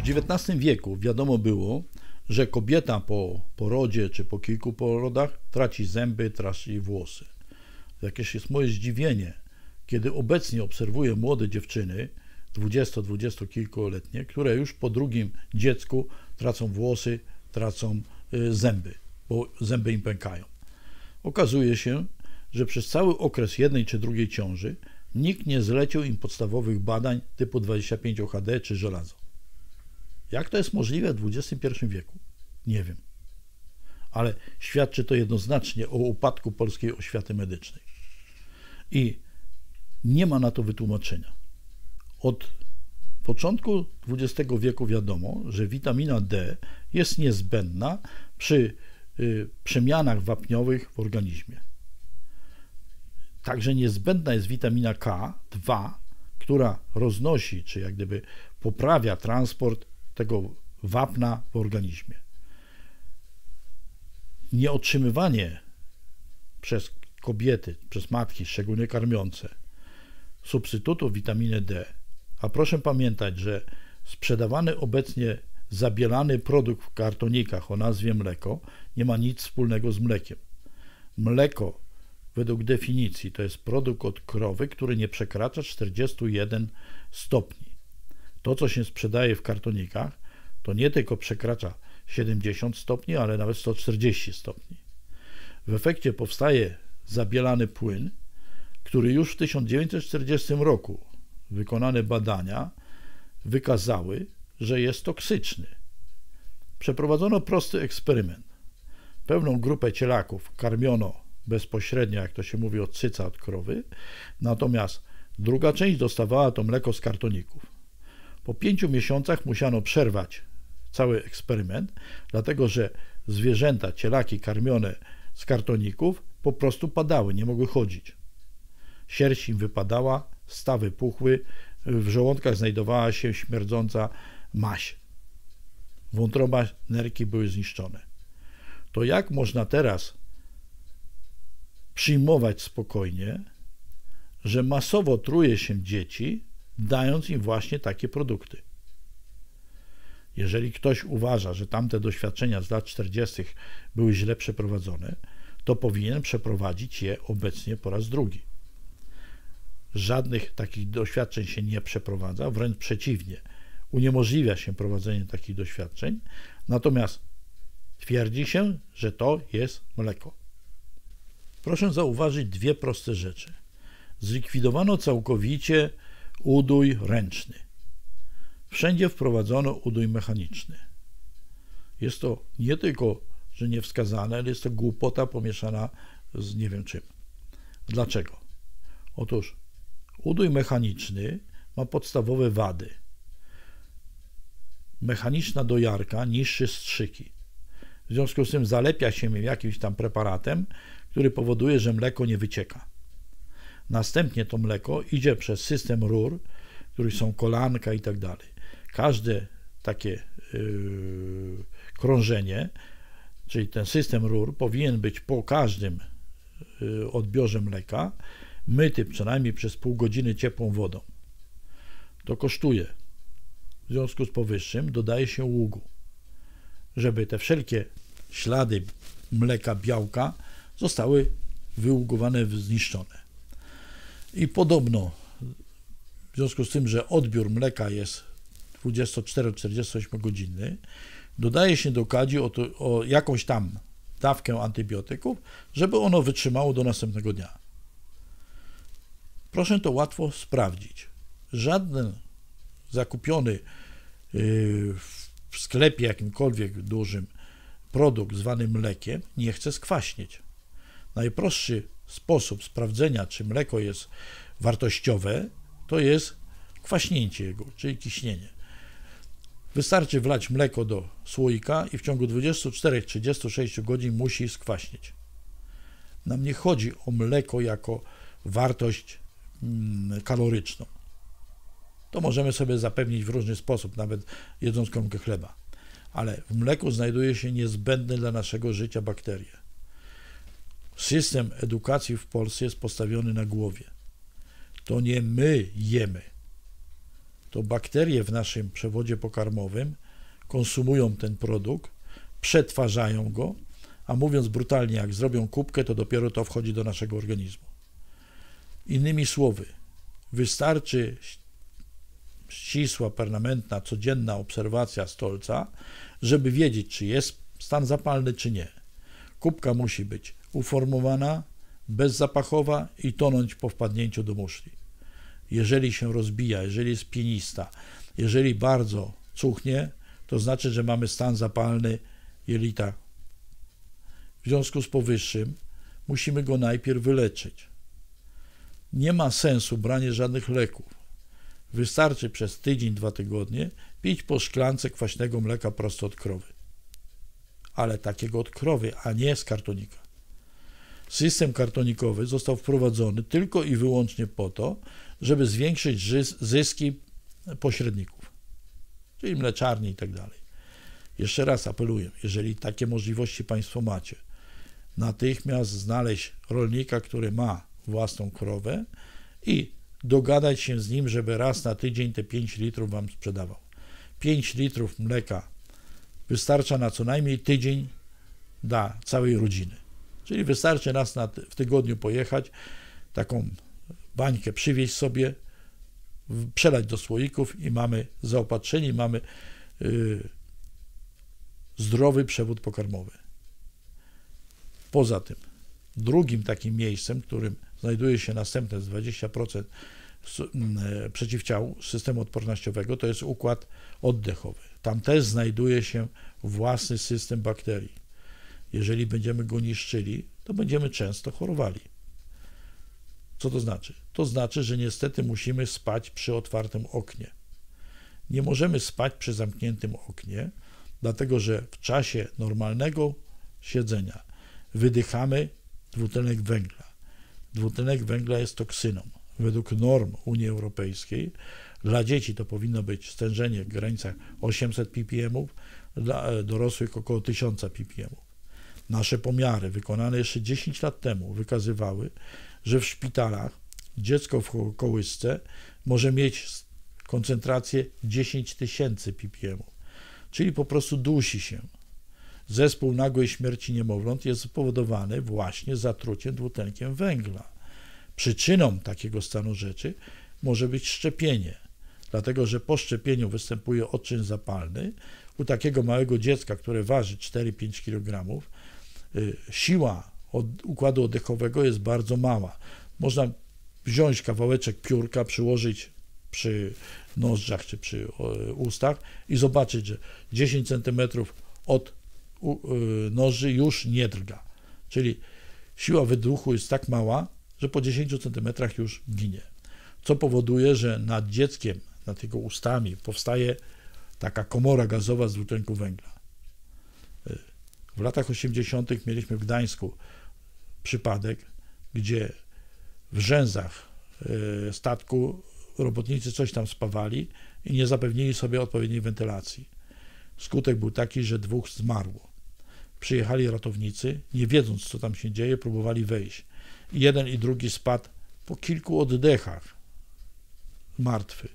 XIX wieku wiadomo było, że kobieta po porodzie czy po kilku porodach traci zęby, traci włosy. Jakież jest moje zdziwienie, kiedy obecnie obserwuję młode dziewczyny, 20-kilkuletnie, które już po drugim dziecku tracą włosy, tracą zęby, bo zęby im pękają. Okazuje się, że przez cały okres jednej czy drugiej ciąży nikt nie zlecił im podstawowych badań typu 25HD czy żelazo. Jak to jest możliwe w XXI wieku? Nie wiem. Ale świadczy to jednoznacznie o upadku polskiej oświaty medycznej. I nie ma na to wytłumaczenia. Od początku XX wieku wiadomo, że witamina D jest niezbędna przy przemianach wapniowych w organizmie. Także niezbędna jest witamina K2, która roznosi, czy jak gdyby poprawia transport tego wapna w organizmie. Nieotrzymywanie przez kobiety, przez matki, szczególnie karmiące, substytutu witaminy D, a proszę pamiętać, że sprzedawany obecnie zabielany produkt w kartonikach o nazwie mleko nie ma nic wspólnego z mlekiem. Mleko według definicji to jest produkt od krowy, który nie przekracza 41 stopni. To, co się sprzedaje w kartonikach, to nie tylko przekracza 70 stopni, ale nawet 140 stopni. W efekcie powstaje zabielany płyn, który już w 1940 roku wykonane badania wykazały, że jest toksyczny. Przeprowadzono prosty eksperyment. Pewną grupę cielaków karmiono bezpośrednio, jak to się mówi, od cyca, od krowy, natomiast druga część dostawała to mleko z kartoników. Po 5 miesiącach musiano przerwać cały eksperyment, dlatego że zwierzęta, cielaki karmione z kartoników po prostu padały, nie mogły chodzić. Sierść im wypadała, stawy puchły, w żołądkach znajdowała się śmierdząca maź. Wątroba, nerki były zniszczone. To jak można teraz przyjmować spokojnie, że masowo truje się dzieci, dając im właśnie takie produkty? Jeżeli ktoś uważa, że tamte doświadczenia z lat 40. były źle przeprowadzone, to powinien przeprowadzić je obecnie po raz drugi. Żadnych takich doświadczeń się nie przeprowadza, wręcz przeciwnie, uniemożliwia się prowadzenie takich doświadczeń, natomiast twierdzi się, że to jest mleko. Proszę zauważyć dwie proste rzeczy. Zlikwidowano całkowicie udój ręczny. Wszędzie wprowadzono udój mechaniczny. Jest to nie tylko, że niewskazane, ale jest to głupota pomieszana z nie wiem czym. Dlaczego? Otóż udój mechaniczny ma podstawowe wady. Mechaniczna dojarka niszczy strzyki. W związku z tym zalepia się jakimś tam preparatem, który powoduje, że mleko nie wycieka. Następnie to mleko idzie przez system rur, które są kolanka i tak dalej. Każde takie krążenie, czyli ten system rur, powinien być po każdym odbiorze mleka myty przynajmniej przez pół godziny ciepłą wodą. To kosztuje. W związku z powyższym dodaje się ługu, żeby te wszelkie ślady mleka, białka zostały wyługowane, zniszczone. I podobno w związku z tym, że odbiór mleka jest 24-48 godzinny, dodaje się do kadzi o jakąś tam dawkę antybiotyków, żeby ono wytrzymało do następnego dnia. Proszę to łatwo sprawdzić. Żaden zakupiony w sklepie jakimkolwiek dużym produkt zwany mlekiem nie chce skwaśnieć. Najprostszy sposób sprawdzenia, czy mleko jest wartościowe, to jest kwaśnięcie jego, czyli kiśnienie. Wystarczy wlać mleko do słoika i w ciągu 24-36 godzin musi skwaśnieć. Nam nie chodzi o mleko jako wartość kaloryczną. To możemy sobie zapewnić w różny sposób, nawet jedząc kromkę chleba. Ale w mleku znajduje się niezbędne dla naszego życia bakterie. System edukacji w Polsce jest postawiony na głowie. To nie my jemy. to bakterie w naszym przewodzie pokarmowym konsumują ten produkt, przetwarzają go, a mówiąc brutalnie, jak zrobią kubkę, to dopiero to wchodzi do naszego organizmu. Innymi słowy, wystarczy ścisła, permanentna, codzienna obserwacja stolca, żeby wiedzieć, czy jest stan zapalny, czy nie. Kubka musi być uformowana, bezzapachowa i tonąć po wpadnięciu do muszli. Jeżeli się rozbija, jeżeli jest pienista, jeżeli bardzo cuchnie, to znaczy, że mamy stan zapalny jelita. W związku z powyższym musimy go najpierw wyleczyć. Nie ma sensu branie żadnych leków. Wystarczy przez tydzień, 2 tygodnie pić po szklance kwaśnego mleka prosto od krowy. Ale takiego od krowy, a nie z kartonika. System kartonikowy został wprowadzony tylko i wyłącznie po to, żeby zwiększyć zyski pośredników, czyli mleczarni i tak dalej. Jeszcze raz apeluję, jeżeli takie możliwości Państwo macie, natychmiast znaleźć rolnika, który ma własną krowę i dogadać się z nim, żeby raz na tydzień te 5 litrów Wam sprzedawał. 5 litrów mleka wystarcza na co najmniej tydzień dla całej rodziny. Czyli wystarczy raz w tygodniu pojechać, taką bańkę przywieźć sobie, przelać do słoików i mamy zaopatrzenie, mamy zdrowy przewód pokarmowy. Poza tym, drugim takim miejscem, w którym znajduje się następne 20% przeciwciał systemu odpornościowego, to jest układ oddechowy. Tam też znajduje się własny system bakterii. Jeżeli będziemy go niszczyli, to będziemy często chorowali. Co to znaczy? To znaczy, że niestety musimy spać przy otwartym oknie. Nie możemy spać przy zamkniętym oknie, dlatego że w czasie normalnego siedzenia wydychamy dwutlenek węgla. Dwutlenek węgla jest toksyną. Według norm Unii Europejskiej dla dzieci to powinno być stężenie w granicach 800 ppm, dla dorosłych około 1000 ppm. Nasze pomiary wykonane jeszcze 10 lat temu wykazywały, że w szpitalach dziecko w kołysce może mieć koncentrację 10 000 ppm, czyli po prostu dusi się. Zespół nagłej śmierci niemowląt jest spowodowany właśnie zatruciem dwutlenkiem węgla. Przyczyną takiego stanu rzeczy może być szczepienie, dlatego że po szczepieniu występuje odczyn zapalny. U takiego małego dziecka, które waży 4-5 kg, siła układu oddechowego jest bardzo mała. Można wziąć kawałeczek piórka, przyłożyć przy nozdrzach czy przy ustach i zobaczyć, że 10 cm od nozdrzy już nie drga. Czyli siła wydechu jest tak mała, że po 10 cm już ginie. Co powoduje, że nad dzieckiem, nad jego ustami powstaje taka komora gazowa z dwutlenku węgla. W latach 80. mieliśmy w Gdańsku przypadek, gdzie w rzęzach statku robotnicy coś tam spawali i nie zapewnili sobie odpowiedniej wentylacji. Skutek był taki, że 2 zmarło. Przyjechali ratownicy, nie wiedząc, co tam się dzieje, próbowali wejść. I jeden i drugi spadł po kilku oddechach martwy.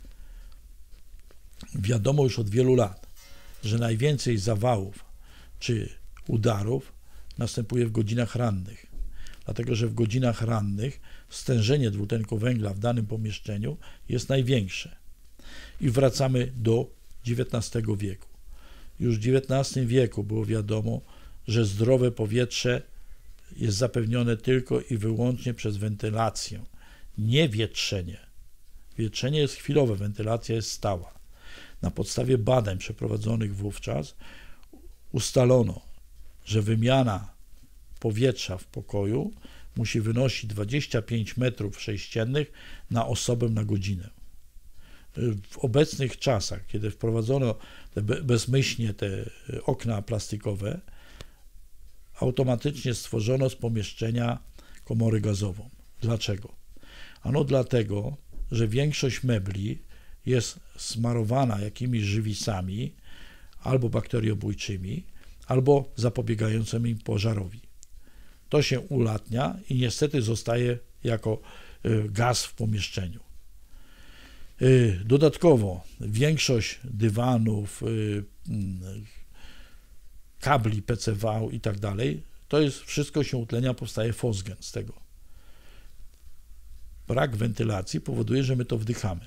Wiadomo już od wielu lat, że najwięcej zawałów czy udarów następuje w godzinach rannych, dlatego że w godzinach rannych stężenie dwutlenku węgla w danym pomieszczeniu jest największe. I wracamy do XIX wieku. Już w XIX wieku było wiadomo, że zdrowe powietrze jest zapewnione tylko i wyłącznie przez wentylację, nie wietrzenie. Wietrzenie jest chwilowe, wentylacja jest stała. Na podstawie badań przeprowadzonych wówczas ustalono, że wymiana powietrza w pokoju musi wynosić 25 m3 na osobę na godzinę. W obecnych czasach, kiedy wprowadzono bezmyślnie te okna plastikowe, automatycznie stworzono z pomieszczenia komorę gazową. Dlaczego? Ano dlatego, że większość mebli jest smarowana jakimiś żywisami albo bakteriobójczymi, albo zapobiegającymi pożarowi. To się ulatnia i niestety zostaje jako gaz w pomieszczeniu. Dodatkowo większość dywanów, kabli PCV i tak dalej, to jest wszystko się utlenia, powstaje fosgen z tego. Brak wentylacji powoduje, że my to wdychamy.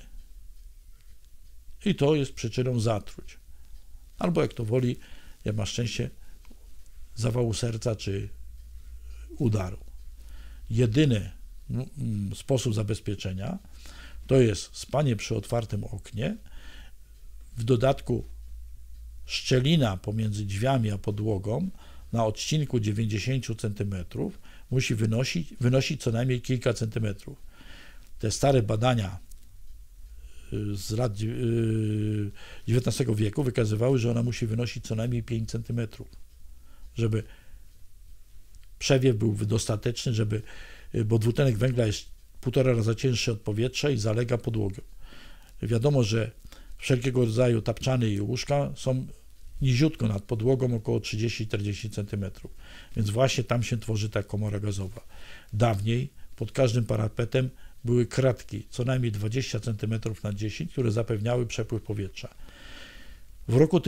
I to jest przyczyną zatruć. Albo jak to woli, jak ma szczęście, zawału serca czy udaru. Jedyny sposób zabezpieczenia to jest spanie przy otwartym oknie, w dodatku szczelina pomiędzy drzwiami a podłogą na odcinku 90 cm musi wynosić co najmniej kilka centymetrów. Te stare badania z lat XIX wieku wykazywały, że ona musi wynosić co najmniej 5 cm, żeby przewiew był dostateczny, bo dwutlenek węgla jest 1,5 raza cięższy od powietrza i zalega podłogę. Wiadomo, że wszelkiego rodzaju tapczany i łóżka są niziutko nad podłogą, około 30-40 cm, więc właśnie tam się tworzy ta komora gazowa. Dawniej pod każdym parapetem były kratki, co najmniej 20 cm na 10, które zapewniały przepływ powietrza. W roku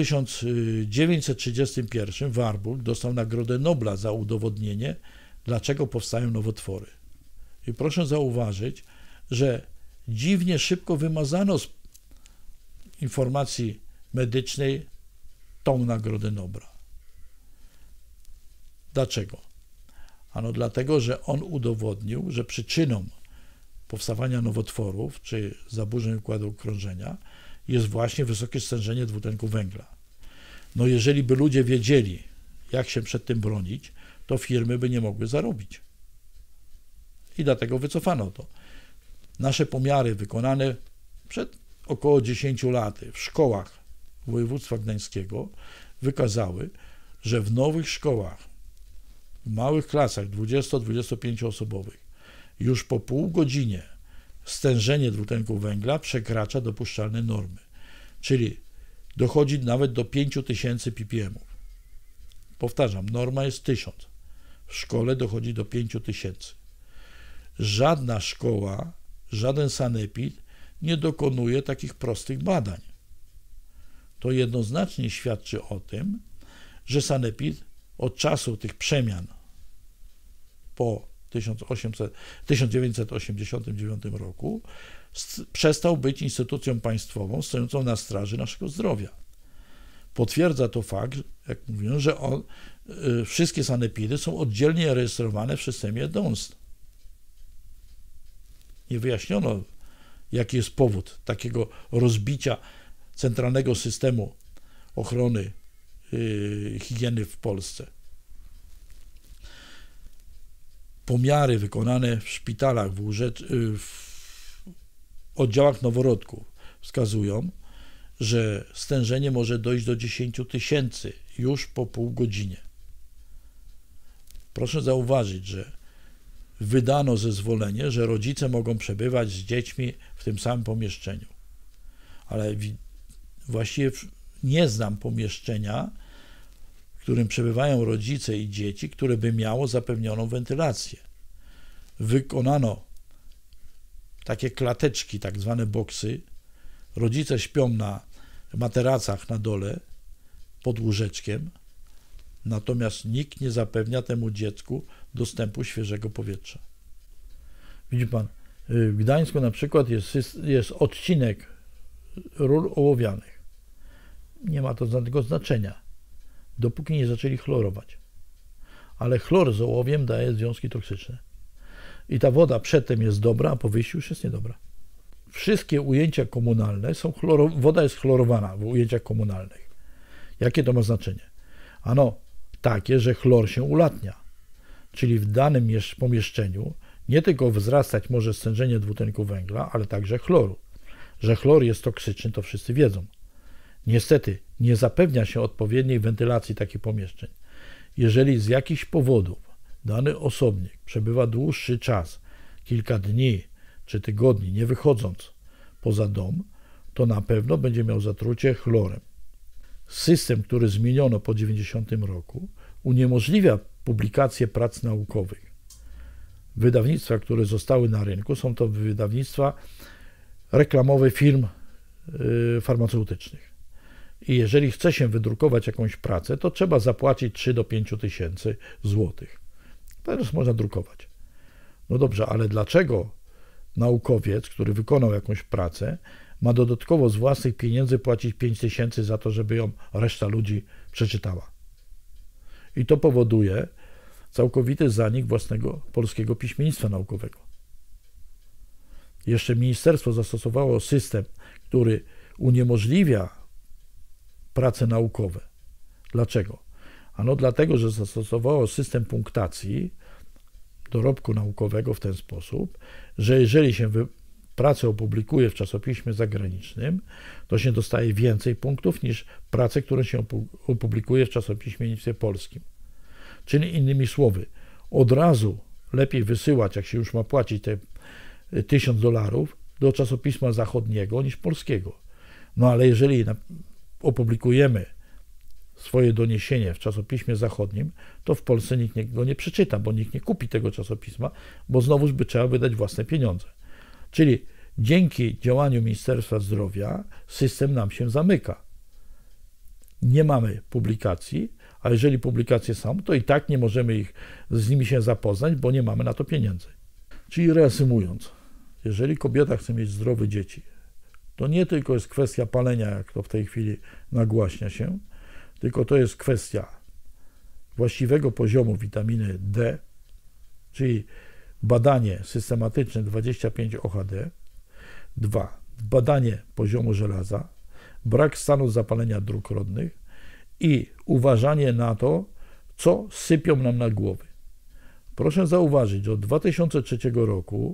1931 Warburg dostał Nagrodę Nobla za udowodnienie, dlaczego powstają nowotwory. I proszę zauważyć, że dziwnie szybko wymazano z informacji medycznej tą Nagrodę Nobla. Dlaczego? Ano dlatego, że on udowodnił, że przyczyną powstawania nowotworów czy zaburzeń układu krążenia jest właśnie wysokie stężenie dwutlenku węgla. No jeżeli by ludzie wiedzieli, jak się przed tym bronić, to firmy by nie mogły zarobić. I dlatego wycofano to. Nasze pomiary wykonane przed około 10 laty w szkołach województwa gdańskiego wykazały, że w nowych szkołach, w małych klasach 20-25 osobowych, już po pół godzinie stężenie dwutlenku węgla przekracza dopuszczalne normy, czyli dochodzi nawet do 5000 ppm. Powtarzam, norma jest 1000. W szkole dochodzi do 5000. Żadna szkoła, żaden sanepid nie dokonuje takich prostych badań. To jednoznacznie świadczy o tym, że sanepid od czasu tych przemian po 1989 roku przestał być instytucją państwową stojącą na straży naszego zdrowia. Potwierdza to fakt, jak mówiłem, że wszystkie sanepidy są oddzielnie rejestrowane w systemie DONST. Nie wyjaśniono, jaki jest powód takiego rozbicia centralnego systemu ochrony higieny w Polsce. Pomiary wykonane w szpitalach, w oddziałach noworodków wskazują, że stężenie może dojść do 10 000 już po pół godzinie. Proszę zauważyć, że wydano zezwolenie, że rodzice mogą przebywać z dziećmi w tym samym pomieszczeniu. Ale właściwie nie znam pomieszczenia, w którym przebywają rodzice i dzieci, które by miało zapewnioną wentylację. Wykonano takie klateczki, tak zwane boksy. Rodzice śpią na materacach na dole, pod łóżeczkiem, natomiast nikt nie zapewnia temu dziecku dostępu świeżego powietrza. Widzi pan, w Gdańsku na przykład jest odcinek rur ołowianych. Nie ma to żadnego znaczenia, dopóki nie zaczęli chlorować. Ale chlor z ołowiem daje związki toksyczne. I ta woda przedtem jest dobra, a po wyjściu już jest niedobra. Wszystkie ujęcia komunalne woda jest chlorowana w ujęciach komunalnych. Jakie to ma znaczenie? Ano takie, że chlor się ulatnia. Czyli w danym pomieszczeniu nie tylko wzrastać może stężenie dwutlenku węgla, ale także chloru. Że chlor jest toksyczny, to wszyscy wiedzą. Niestety nie zapewnia się odpowiedniej wentylacji takich pomieszczeń. Jeżeli z jakichś powodów dany osobnik przebywa dłuższy czas, kilka dni czy tygodni, nie wychodząc poza dom, to na pewno będzie miał zatrucie chlorem. System, który zmieniono po 1990 roku, uniemożliwia publikację prac naukowych. Wydawnictwa, które zostały na rynku, są to wydawnictwa reklamowe firm farmaceutycznych. I jeżeli chce się wydrukować jakąś pracę, to trzeba zapłacić 3 do 5 tysięcy złotych. Teraz można drukować. No dobrze, ale dlaczego naukowiec, który wykonał jakąś pracę, ma dodatkowo z własnych pieniędzy płacić 5 tysięcy za to, żeby ją reszta ludzi przeczytała? I to powoduje całkowity zanik własnego polskiego piśmiennictwa naukowego. Jeszcze ministerstwo zastosowało system, który uniemożliwia prace naukowe. Dlaczego? Ano dlatego, że zastosowało system punktacji dorobku naukowego w ten sposób, że jeżeli się pracę opublikuje w czasopiśmie zagranicznym, to się dostaje więcej punktów niż pracę, którą się opublikuje w czasopiśmie polskim. Czyli innymi słowy, od razu lepiej wysyłać, jak się już ma płacić te $1000 do czasopisma zachodniego niż polskiego. No ale jeżeli opublikujemy swoje doniesienie w czasopiśmie zachodnim, to w Polsce nikt go nie przeczyta, bo nikt nie kupi tego czasopisma, bo znowuż by trzeba wydać własne pieniądze. Czyli dzięki działaniu Ministerstwa Zdrowia system nam się zamyka. Nie mamy publikacji, a jeżeli publikacje są, to i tak nie możemy z nimi się zapoznać, bo nie mamy na to pieniędzy. Czyli reasumując, jeżeli kobieta chce mieć zdrowe dzieci, to nie tylko jest kwestia palenia, jak to w tej chwili nagłaśnia się, tylko to jest kwestia właściwego poziomu witaminy D, czyli badanie systematyczne 25-OHD, 2. Badanie poziomu żelaza, brak stanu zapalenia dróg rodnych i uważanie na to, co sypią nam na głowy. Proszę zauważyć, że od 2003 roku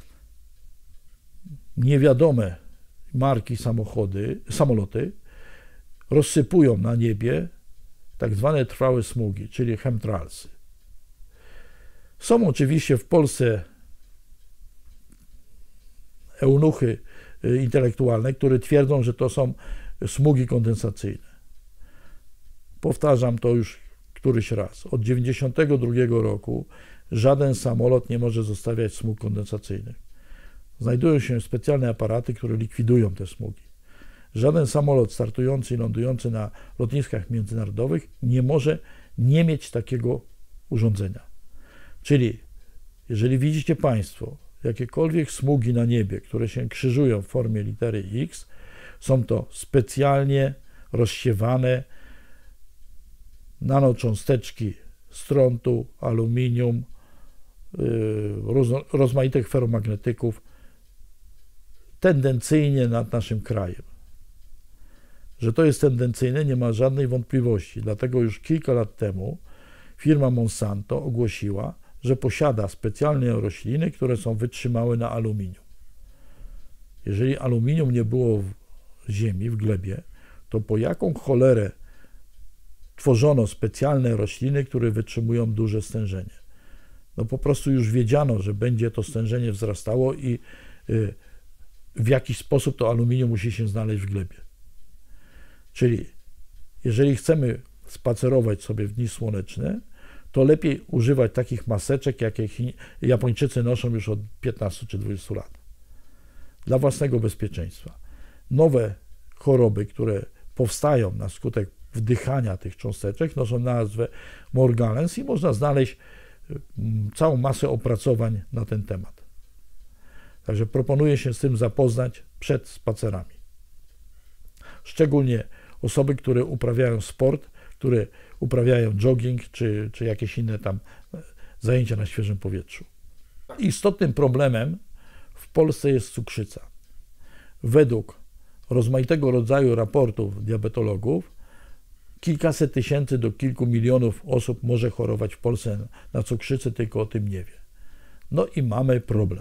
niewiadome marki samoloty rozsypują na niebie tak zwane trwałe smugi, czyli chemtrailsy. Są oczywiście w Polsce eunuchy intelektualne, które twierdzą, że to są smugi kondensacyjne. Powtarzam to już któryś raz. Od 1992 roku żaden samolot nie może zostawiać smug kondensacyjnych. Znajdują się specjalne aparaty, które likwidują te smugi. Żaden samolot startujący i lądujący na lotniskach międzynarodowych nie może nie mieć takiego urządzenia. Czyli jeżeli widzicie Państwo jakiekolwiek smugi na niebie, które się krzyżują w formie litery X, są to specjalnie rozsiewane nanocząsteczki strontu, aluminium, rozmaitych feromagnetyków tendencyjnie nad naszym krajem. Że to jest tendencyjne, nie ma żadnej wątpliwości. Dlatego już kilka lat temu firma Monsanto ogłosiła, że posiada specjalne rośliny, które są wytrzymałe na aluminium. Jeżeli aluminium nie było w ziemi, w glebie, to po jaką cholerę tworzono specjalne rośliny, które wytrzymują duże stężenie? No po prostu już wiedziano, że będzie to stężenie wzrastało i w jakiś sposób to aluminium musi się znaleźć w glebie. Czyli jeżeli chcemy spacerować sobie w dni słoneczne, to lepiej używać takich maseczek, jakie Japończycy noszą już od 15 czy 20 lat. Dla własnego bezpieczeństwa. Nowe choroby, które powstają na skutek wdychania tych cząsteczek, noszą nazwę Morgellons i można znaleźć całą masę opracowań na ten temat. Także proponuję się z tym zapoznać przed spacerami. Szczególnie osoby, które uprawiają sport, które uprawiają jogging czy jakieś inne tam zajęcia na świeżym powietrzu. Istotnym problemem w Polsce jest cukrzyca. Według rozmaitego rodzaju raportów diabetologów kilkaset tysięcy do kilku milionów osób może chorować w Polsce na cukrzycę, tylko o tym nie wie. No i mamy problem.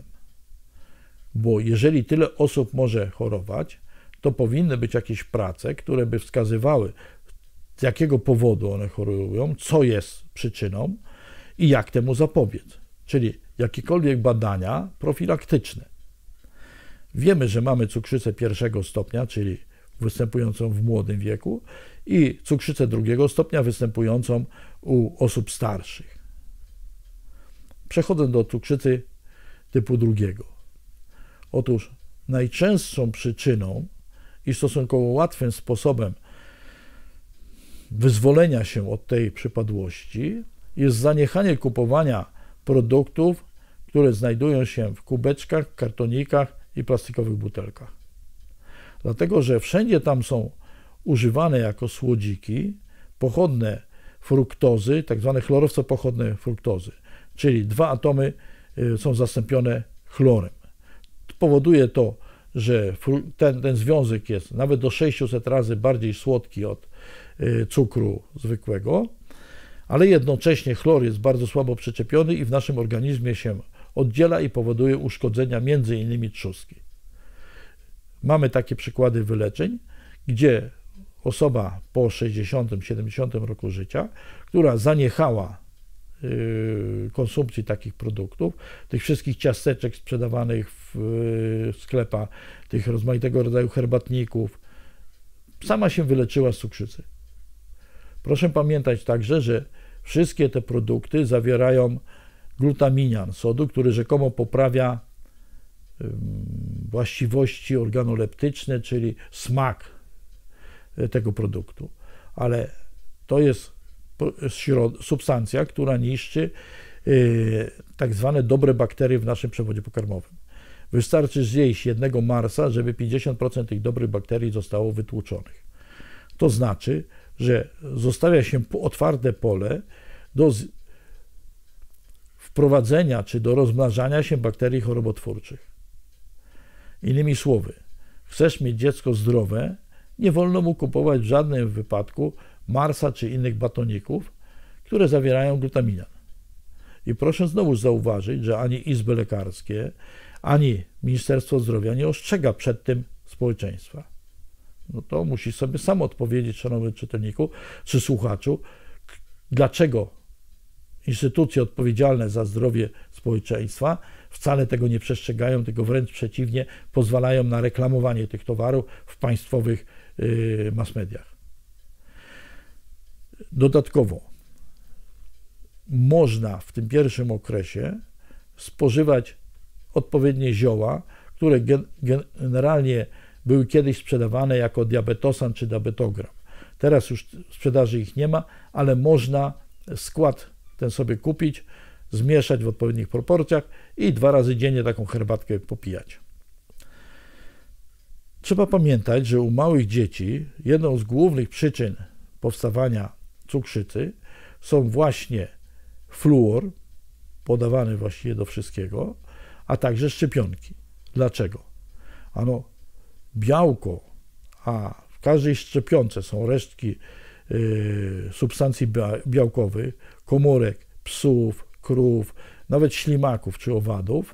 Bo jeżeli tyle osób może chorować, to powinny być jakieś prace, które by wskazywały, z jakiego powodu one chorują, co jest przyczyną i jak temu zapobiec. Czyli jakiekolwiek badania profilaktyczne. Wiemy, że mamy cukrzycę pierwszego stopnia, czyli występującą w młodym wieku i cukrzycę drugiego stopnia występującą u osób starszych. Przechodzę do cukrzycy typu drugiego. Otóż najczęstszą przyczyną i stosunkowo łatwym sposobem wyzwolenia się od tej przypadłości jest zaniechanie kupowania produktów, które znajdują się w kubeczkach, kartonikach i plastikowych butelkach. Dlatego, że wszędzie tam są używane jako słodziki pochodne fruktozy, tak zwane chlorowce pochodne fruktozy, czyli 2 atomy są zastąpione chlorem. Powoduje to, że ten związek jest nawet do 600 razy bardziej słodki od cukru zwykłego, ale jednocześnie chlor jest bardzo słabo przyczepiony i w naszym organizmie się oddziela i powoduje uszkodzenia m.in. trzustki. Mamy takie przykłady wyleczeń, gdzie osoba po 60-70 roku życia, która zaniechała konsumpcji takich produktów, tych wszystkich ciasteczek sprzedawanych w sklepach, tych rozmaitego rodzaju herbatników, sama się wyleczyła z cukrzycy. Proszę pamiętać także, że wszystkie te produkty zawierają glutaminian sodu, który rzekomo poprawia właściwości organoleptyczne, czyli smak tego produktu. Ale to jest substancja, która niszczy tak zwane dobre bakterie w naszym przewodzie pokarmowym. Wystarczy zjeść jednego Marsa, żeby 50% tych dobrych bakterii zostało wytłuczonych. To znaczy, że zostawia się otwarte pole do wprowadzenia czy do rozmnażania się bakterii chorobotwórczych. Innymi słowy, chcesz mieć dziecko zdrowe, nie wolno mu kupować w żadnym wypadku Marsa czy innych batoników, które zawierają glutaminan. I proszę znowu zauważyć, że ani izby lekarskie, ani Ministerstwo Zdrowia nie ostrzega przed tym społeczeństwa. No to musisz sobie sam odpowiedzieć, szanowny czytelniku czy słuchaczu, dlaczego instytucje odpowiedzialne za zdrowie społeczeństwa wcale tego nie przestrzegają, tylko wręcz przeciwnie, pozwalają na reklamowanie tych towarów w państwowych mass mediach. Dodatkowo można w tym pierwszym okresie spożywać odpowiednie zioła, które generalnie były kiedyś sprzedawane jako diabetosan czy diabetogram. Teraz już w sprzedaży ich nie ma, ale można skład ten sobie kupić, zmieszać w odpowiednich proporcjach i 2 razy dziennie taką herbatkę popijać. Trzeba pamiętać, że u małych dzieci jedną z głównych przyczyn powstawania cukrzycy są właśnie fluor, podawany właściwie do wszystkiego, a także szczepionki. Dlaczego? Ano, białko, a w każdej szczepionce są resztki substancji białkowych, komórek psów, krów, nawet ślimaków czy owadów,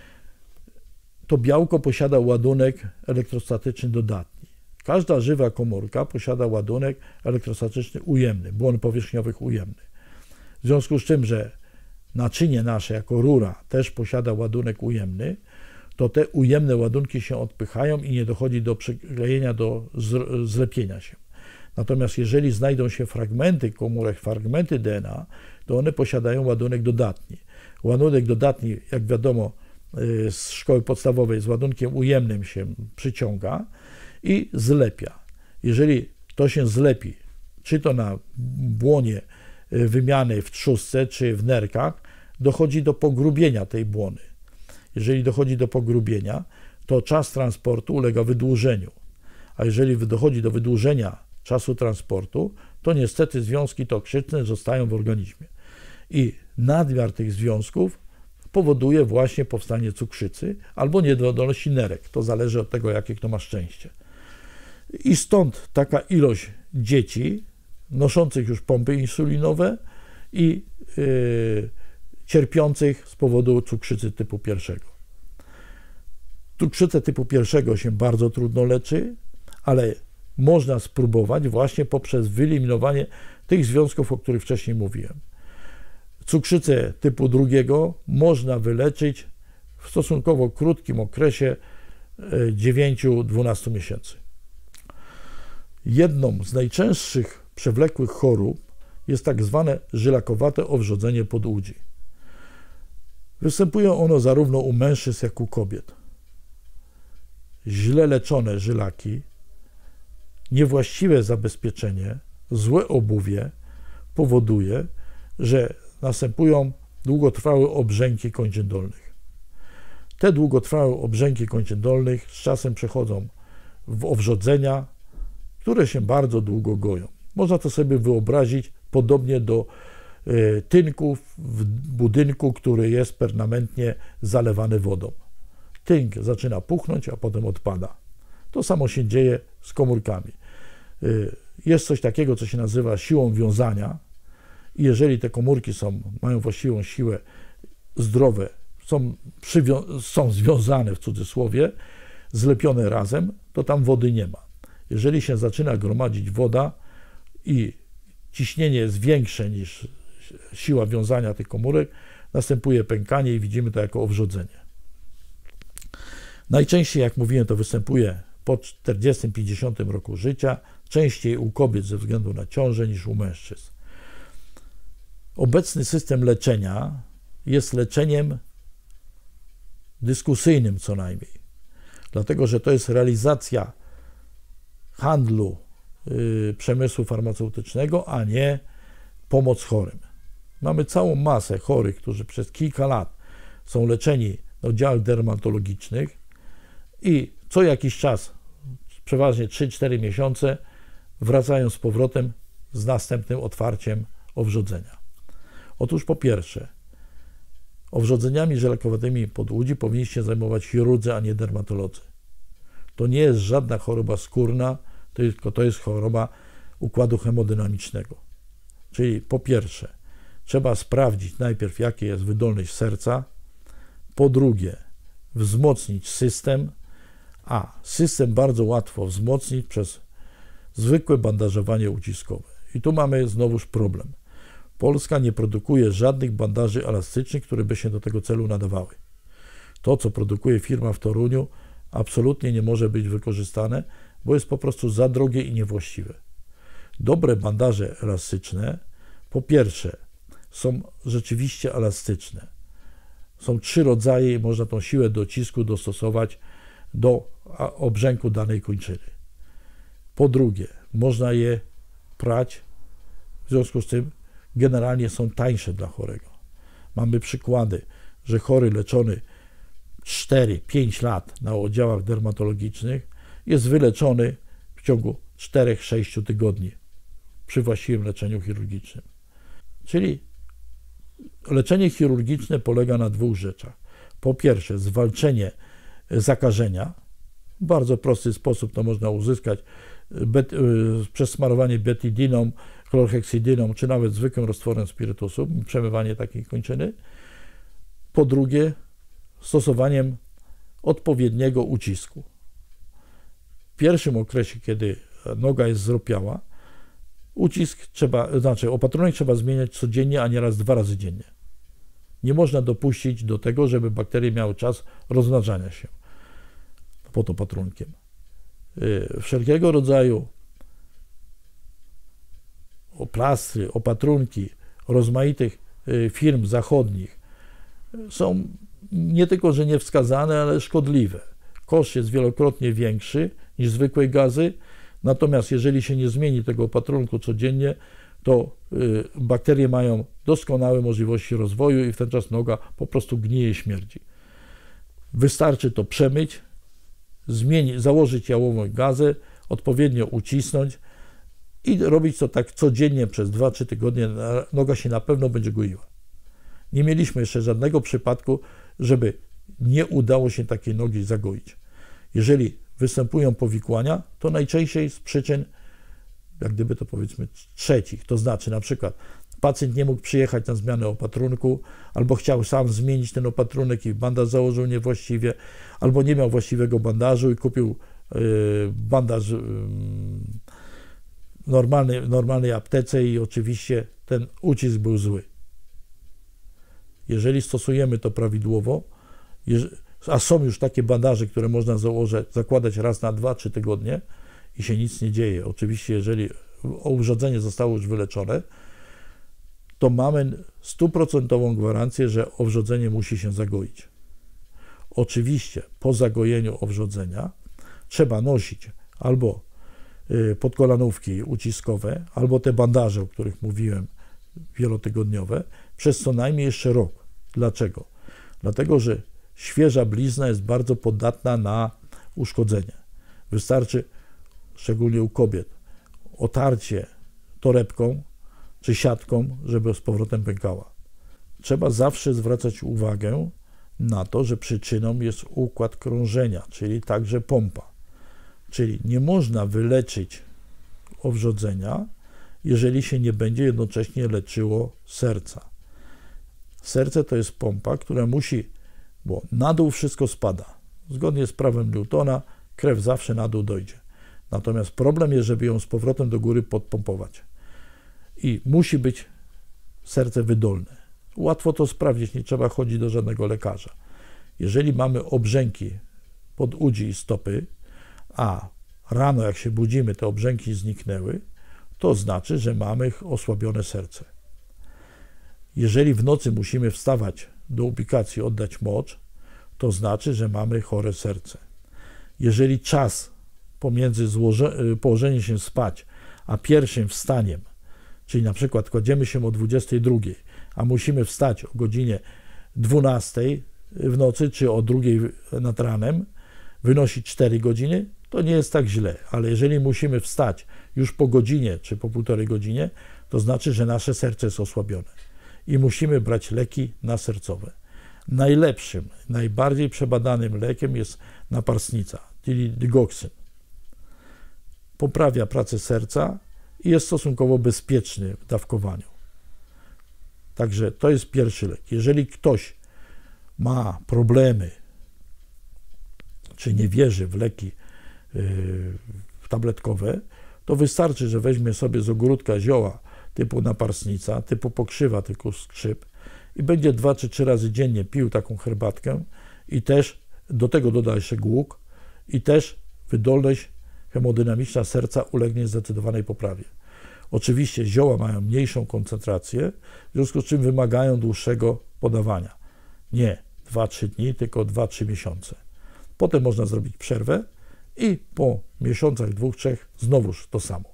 to białko posiada ładunek elektrostatyczny dodatni. Każda żywa komórka posiada ładunek elektrostatyczny ujemny, błon powierzchniowych ujemny. W związku z czym, że naczynie nasze jako rura też posiada ładunek ujemny, to te ujemne ładunki się odpychają i nie dochodzi do przyklejenia, do zlepienia się. Natomiast jeżeli znajdą się fragmenty komórek, fragmenty DNA, to one posiadają ładunek dodatni. Ładunek dodatni, jak wiadomo, z szkoły podstawowej z ładunkiem ujemnym się przyciąga i zlepia. Jeżeli to się zlepi, czy to na błonie wymiany w trzustce, czy w nerkach, dochodzi do pogrubienia tej błony. Jeżeli dochodzi do pogrubienia, to czas transportu ulega wydłużeniu. A jeżeli dochodzi do wydłużenia czasu transportu, to niestety związki toksyczne zostają w organizmie. I nadmiar tych związków powoduje właśnie powstanie cukrzycy albo niewydolności nerek. To zależy od tego, jakie kto ma szczęście. I stąd taka ilość dzieci noszących już pompy insulinowe i cierpiących z powodu cukrzycy typu 1. Cukrzycę typu 1 się bardzo trudno leczy, ale można spróbować właśnie poprzez wyeliminowanie tych związków, o których wcześniej mówiłem. Cukrzycę typu 2 można wyleczyć w stosunkowo krótkim okresie 9-12 miesięcy. Jedną z najczęstszych przewlekłych chorób jest tak zwane żylakowate owrzodzenie podłudzi. Występuje ono zarówno u mężczyzn, jak i u kobiet. źle leczone żylaki, niewłaściwe zabezpieczenie, złe obuwie powoduje, że następują długotrwałe obrzęki kończyn dolnych. Te długotrwałe obrzęki kończyn dolnych z czasem przechodzą w owrzodzenia, które się bardzo długo goją. Można to sobie wyobrazić podobnie do tynków w budynku, który jest permanentnie zalewany wodą. Tynk zaczyna puchnąć, a potem odpada. To samo się dzieje z komórkami. Jest coś takiego, co się nazywa siłą wiązania i jeżeli te komórki mają właściwą siłę, zdrowe, są związane w cudzysłowie, zlepione razem, to tam wody nie ma. Jeżeli się zaczyna gromadzić woda i ciśnienie jest większe niż siła wiązania tych komórek, następuje pękanie i widzimy to jako owrzodzenie. Najczęściej, jak mówiłem, to występuje po 40-50 roku życia, częściej u kobiet ze względu na ciążę niż u mężczyzn. Obecny system leczenia jest leczeniem dyskusyjnym co najmniej, dlatego że to jest realizacja handlu przemysłu farmaceutycznego, a nie pomoc chorym. Mamy całą masę chorych, którzy przez kilka lat są leczeni na oddziałach dermatologicznych i co jakiś czas, przeważnie 3-4 miesiące, wracają z powrotem z następnym otwarciem owrzodzenia. Otóż po pierwsze, owrzodzeniami żelakowatymi podłudzi powinniście zajmować chirurdzy, a nie dermatolodzy. To nie jest żadna choroba skórna, tylko to jest choroba układu hemodynamicznego. Czyli po pierwsze, trzeba sprawdzić najpierw, jaka jest wydolność serca, po drugie, wzmocnić system, a system bardzo łatwo wzmocnić przez zwykłe bandażowanie uciskowe. I tu mamy znowuż problem. Polska nie produkuje żadnych bandaży elastycznych, które by się do tego celu nadawały. To, co produkuje firma w Toruniu, absolutnie nie może być wykorzystane, bo jest po prostu za drogie i niewłaściwe. Dobre bandaże elastyczne, po pierwsze, są rzeczywiście elastyczne. Są 3 rodzaje i można tą siłę docisku dostosować do obrzęku danej kończyny. Po drugie, można je prać, w związku z tym generalnie są tańsze dla chorego. Mamy przykłady, że chory leczony 4-5 lat na oddziałach dermatologicznych jest wyleczony w ciągu 4-6 tygodni przy właściwym leczeniu chirurgicznym. Czyli leczenie chirurgiczne polega na 2 rzeczach. Po pierwsze, zwalczenie zakażenia. W bardzo prosty sposób to można uzyskać przez smarowanie betidiną, chlorheksydyną, czy nawet zwykłym roztworem spirytusu, przemywanie takiej kończyny. Po drugie, stosowaniem odpowiedniego ucisku. W pierwszym okresie, kiedy noga jest zrupiała, opatrunek trzeba zmieniać codziennie, a nieraz 2 razy dziennie. Nie można dopuścić do tego, żeby bakterie miały czas rozmnażania się pod opatrunkiem. Wszelkiego rodzaju plastry, opatrunki rozmaitych firm zachodnich są nie tylko, że niewskazane, ale szkodliwe. Koszt jest wielokrotnie większy niż zwykłej gazy, natomiast jeżeli się nie zmieni tego opatrunku codziennie, to bakterie mają doskonałe możliwości rozwoju i w ten czas noga po prostu gnije i śmierdzi. Wystarczy to przemyć, założyć jałową gazę, odpowiednio ucisnąć i robić to tak codziennie przez 2-3 tygodnie, noga się na pewno będzie goiła. Nie mieliśmy jeszcze żadnego przypadku, żeby nie udało się takiej nogi zagoić. Jeżeli występują powikłania, to najczęściej z przyczyn, jak gdyby to powiedzmy, trzecich. To znaczy na przykład pacjent nie mógł przyjechać na zmianę opatrunku, albo chciał sam zmienić ten opatrunek i bandaż założył niewłaściwie, albo nie miał właściwego bandażu i kupił bandaż w normalnej aptece i oczywiście ten ucisk był zły. Jeżeli stosujemy to prawidłowo, a są już takie bandaże, które można zakładać raz na 2-3 tygodnie i się nic nie dzieje. Oczywiście, jeżeli urządzenie zostało już wyleczone, to mamy 100% gwarancję, że owrzodzenie musi się zagoić. Oczywiście po zagojeniu owrzodzenia trzeba nosić albo podkolanówki uciskowe, albo te bandaże, o których mówiłem, wielotygodniowe, przez co najmniej jeszcze rok. Dlaczego? Dlatego, że świeża blizna jest bardzo podatna na uszkodzenie. Wystarczy, szczególnie u kobiet, otarcie torebką czy siatką, żeby z powrotem pękała. Trzeba zawsze zwracać uwagę na to, że przyczyną jest układ krążenia, czyli także pompa. Czyli nie można wyleczyć owrzodzenia, jeżeli się nie będzie jednocześnie leczyło serca. Serce to jest pompa, która musi, bo na dół wszystko spada. Zgodnie z prawem Newtona krew zawsze na dół dojdzie. Natomiast problem jest, żeby ją z powrotem do góry podpompować. I musi być serce wydolne. Łatwo to sprawdzić, nie trzeba chodzić do żadnego lekarza. Jeżeli mamy obrzęki pod udzi i stopy, a rano jak się budzimy, te obrzęki zniknęły, to znaczy, że mamy osłabione serce. Jeżeli w nocy musimy wstawać do ubikacji, oddać mocz, to znaczy, że mamy chore serce. Jeżeli czas pomiędzy położeniem się spać, a pierwszym wstaniem, czyli na przykład kładziemy się o 22, a musimy wstać o godzinie 12 w nocy, czy o 2 nad ranem, wynosi 4 godziny, to nie jest tak źle, ale jeżeli musimy wstać już po godzinie, czy po 1,5 godzinie, to znaczy, że nasze serce jest osłabione i musimy brać leki nasercowe. Najlepszym, najbardziej przebadanym lekiem jest naparsnica, czyli digoksyn. Poprawia pracę serca i jest stosunkowo bezpieczny w dawkowaniu. Także to jest pierwszy lek. Jeżeli ktoś ma problemy, czy nie wierzy w leki tabletkowe, to wystarczy, że weźmie sobie z ogródka zioła typu naparsnica, typu pokrzywa, typu skrzyp i będzie 2 czy 3 razy dziennie pił taką herbatkę i też do tego doda jeszcze głuk i też wydolność hemodynamiczna serca ulegnie zdecydowanej poprawie. Oczywiście zioła mają mniejszą koncentrację, w związku z czym wymagają dłuższego podawania. Nie 2-3 dni, tylko 2-3 miesiące. Potem można zrobić przerwę i po miesiącach, 2-3 znowuż to samo.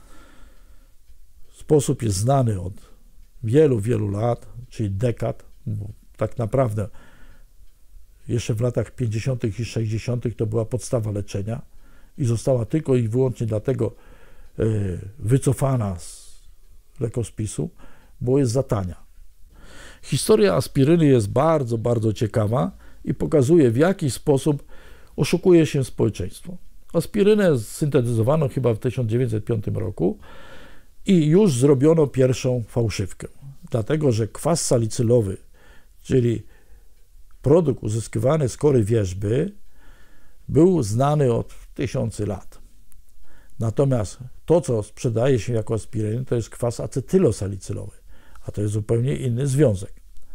Sposób jest znany od wielu, wielu lat, czyli dekad, bo tak naprawdę jeszcze w latach 50. i 60. to była podstawa leczenia i została tylko i wyłącznie dlatego wycofana z lekospisu, bo jest za tania. Historia aspiryny jest bardzo, bardzo ciekawa i pokazuje, w jaki sposób oszukuje się społeczeństwo. Aspirynę syntetyzowano chyba w 1905 roku i już zrobiono pierwszą fałszywkę, dlatego że kwas salicylowy, czyli produkt uzyskiwany z kory wierzby, był znany od 1000 lat. Natomiast to, co sprzedaje się jako aspiryn, to jest kwas acetylosalicylowy, a to jest zupełnie inny związek.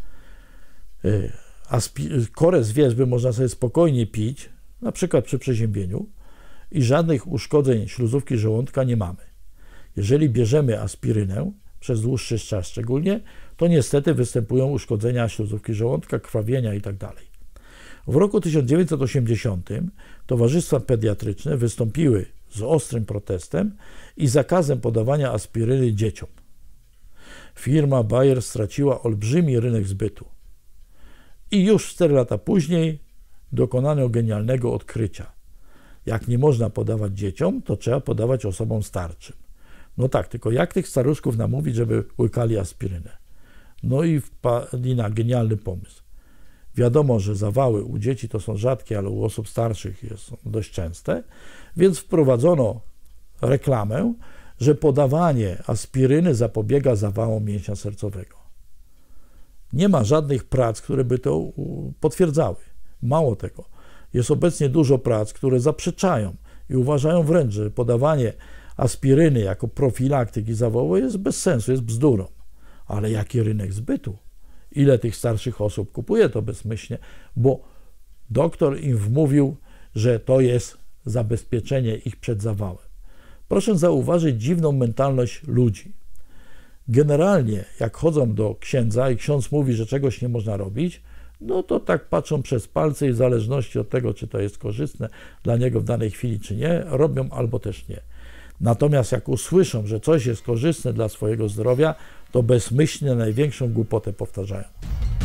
Korę z wierzby można sobie spokojnie pić, na przykład przy przeziębieniu i żadnych uszkodzeń śluzówki żołądka nie mamy. Jeżeli bierzemy aspirynę, przez dłuższy czas szczególnie, to niestety występują uszkodzenia śluzówki żołądka, krwawienia itd. W roku 1980 towarzystwa pediatryczne wystąpiły z ostrym protestem i zakazem podawania aspiryny dzieciom. Firma Bayer straciła olbrzymi rynek zbytu. I już 4 lata później dokonano genialnego odkrycia. Jak nie można podawać dzieciom, to trzeba podawać osobom starszym. No tak, tylko jak tych staruszków namówić, żeby łykali aspirynę? No i wpadli na genialny pomysł. Wiadomo, że zawały u dzieci to są rzadkie, ale u osób starszych są dość częste, więc wprowadzono reklamę, że podawanie aspiryny zapobiega zawałom mięśnia sercowego. Nie ma żadnych prac, które by to potwierdzały. Mało tego, jest obecnie dużo prac, które zaprzeczają i uważają wręcz, że podawanie aspiryny jako profilaktyki zawołowej jest bez sensu, jest bzdurą. Ale jaki rynek zbytu? Ile tych starszych osób kupuje to bezmyślnie, bo doktor im wmówił, że to jest zabezpieczenie ich przed zawałem. Proszę zauważyć dziwną mentalność ludzi. Generalnie, jak chodzą do księdza i ksiądz mówi, że czegoś nie można robić, no to tak patrzą przez palce i w zależności od tego, czy to jest korzystne dla niego w danej chwili, czy nie, robią albo też nie. Natomiast jak usłyszą, że coś jest korzystne dla swojego zdrowia, to bezmyślnie największą głupotę powtarzają.